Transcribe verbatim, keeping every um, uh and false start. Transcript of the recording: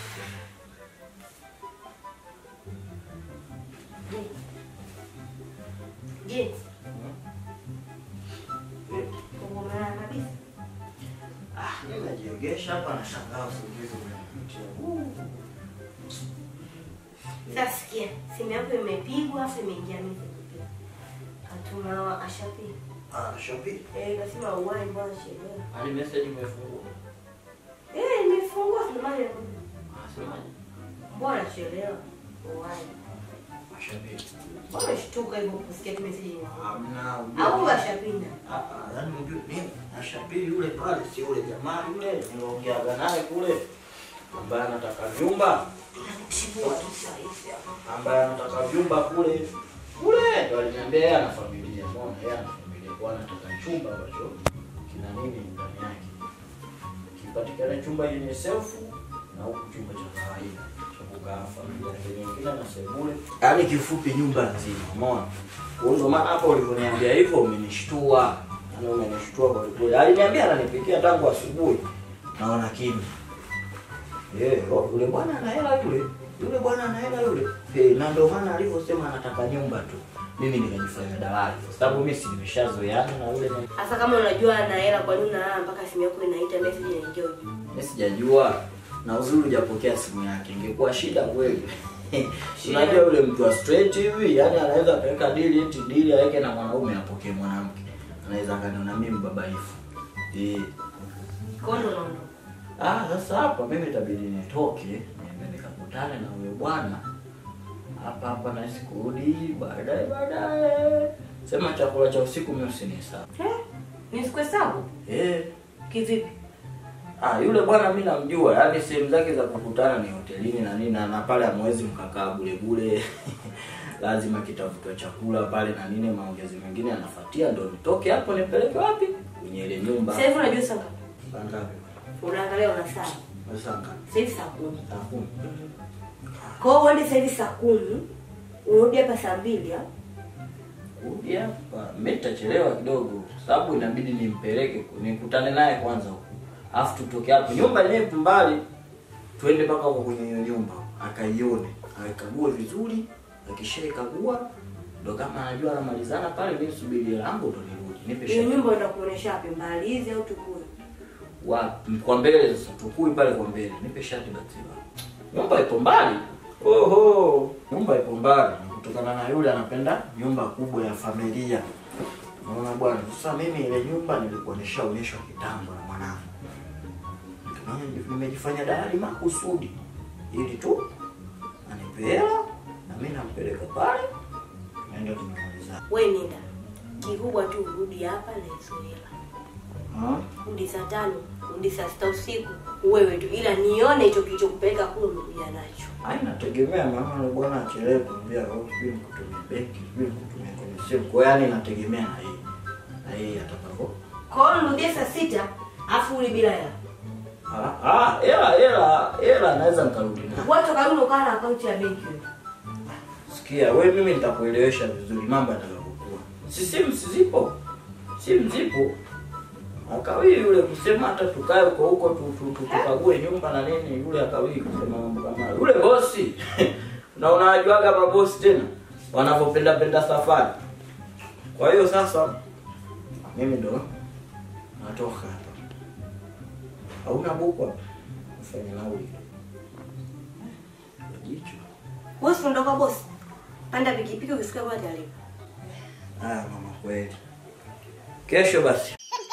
Je. Ngoma kabisa. Ah, nimejiogesha hapa na shangaa usingizi unanipitia. Sasa sikia, simu yako imepigwa afu imeingia mimi. Atuma ashapi. Ah, shopi. Eh, nasema uwai bwana sheria. Ali message imefungua. Eh, nimefungua samani. Ah, samani. Bwana sheria. Uwai. Ashapi. Bwana shtuka hivyo kusikia message. Hamna. Au ashapinda. Ah, ah, yani unajua nini? Ashapi yule pale si yule jamaa yule niloongeaga naye kule. Ambaye anataka nyumba. Ambaye anataka vyumba kule. Kule ndo aliniambia yeye ana familia, unaona yeye ana familia kwa anataka chumba ambacho kina nini ndani yake. Kipatikana chumba yenye self na huko chumba cha kawaida cha kukaa familia nyingine na sebule. Yaani kifupi nyumba nzima, umeona? Kwa hiyo maana hapo ulivyoniambia hivyo umenishtua. Yaani umenishtua kwa kweli. Aliniambia ananipikia tangu asubuhi. Naona kimi. Eh, yule bwana ana hela yule. Yule bwana ana hela yule. Eh, na ndio maana alivyosema anataka nyumba tu. Mimi nikajifanya dalali. Kwa sababu mimi si nimeshazoeana na yule. Sasa kama unajua ana hela kwa nini na mpaka simu yako inaita message inaingia ujumbe? Mimi sijajua. Na uzuri hujapokea simu yake. Ingekuwa shida kweli. Unajua yule mtu wa straight hivi, yani anaweza akaweka deal eti deal aweke na mwanaume apokee mwanamke. Anaweza akaniona mimi babaifu. Eh. Kondo nono. Ah, sasa hapa mimi itabidi nitoke, niende nikakutane na huyo bwana. Hapa hapa na sikurudi, baadaye baadaye. Sema chakula cha usiku mimi usinihesabu. Eh? Nisikuhesabu? Eh. Kivipi? Ah, yule bwana mimi namjua, yaani sehemu zake za kukutana ni hotelini na nini na pale hamwezi mkakaa bure bure. Lazima kitafutwe chakula pale na nini, maongezi mengine yanafuatia ndio nitoke hapo nipeleke wapi? Kwenye ile nyumba. Sasa hivi unajua sanga? Sanga. Unaangalia una saa. Sanga. Sasa hivi saa kumi. Saa kumi. Kwa hiyo uende sasa hivi saa kumi, urudi hapa saa mbili ah? Kurudi hapa, mimi nitachelewa kidogo sababu inabidi nimpeleke nikutane naye kwanza huko. Alafu tutoke hapo. Nyumba yenyewe mbali. Twende mpaka huko kwenye hiyo nyumba, akaione, akague vizuri, akishaikagua ndo kama anajua anamalizana pale mimi subiri langu ndo nirudi. Nipe Hiyo nyumba ndio kuonesha wapi, mbali hizi au tukue? Wapi? Kwa mbele sasa, tukui pale kwa mbele. Nipe shati batiwa. Nyumba ipo mbali. Oho, nyumba ipo mbali. Kutokana na yule anapenda nyumba kubwa ya familia. Unaona bwana, sasa mimi ile nyumba nilikuwa nishaonyeshwa kitambo na mwanangu. Mimi nimejifanya dalali makusudi ili tu anipe hela na mimi nampeleka pale. Naenda tunamaliza. Wewe nenda. Kikubwa tu urudi hapa na hizo hela. Ah? Rudi saa tano, rudi saa sita usiku, wewe tu ila nione hicho kilichokupeleka kule umekuja nacho. Haina tegemea mama yule bwana achelewe kumwambia au sijui mkutumie benki, sijui mkutumie kwenye simu. Kwa yani inategemea na hii. Na hii atakapo. Kwa hiyo rudi saa sita afu uli bila hela. Ah, ah, hela hela hela naweza nikarudi nayo. Watu karudi ukana akaunti ya benki wewe. Sikia, wewe mimi nitakuelewesha vizuri mambo yatakapokuwa. Si simu zipo. Simu zipo. Akawi yule kusema hata tukae huko huko tukague nyumba na nini, yule akawi kusema mambo kama yule bosi. Na unajua kama bosi tena wanapopenda penda safari. Kwa hiyo sasa mimi ndo natoka hapa. Hauna buku hapa? Ufanye nauli. Jicho. Bosi unatoka bosi. Panda pikipiki ukisikia bwana alipo. Ah, mama kweli. Kesho basi.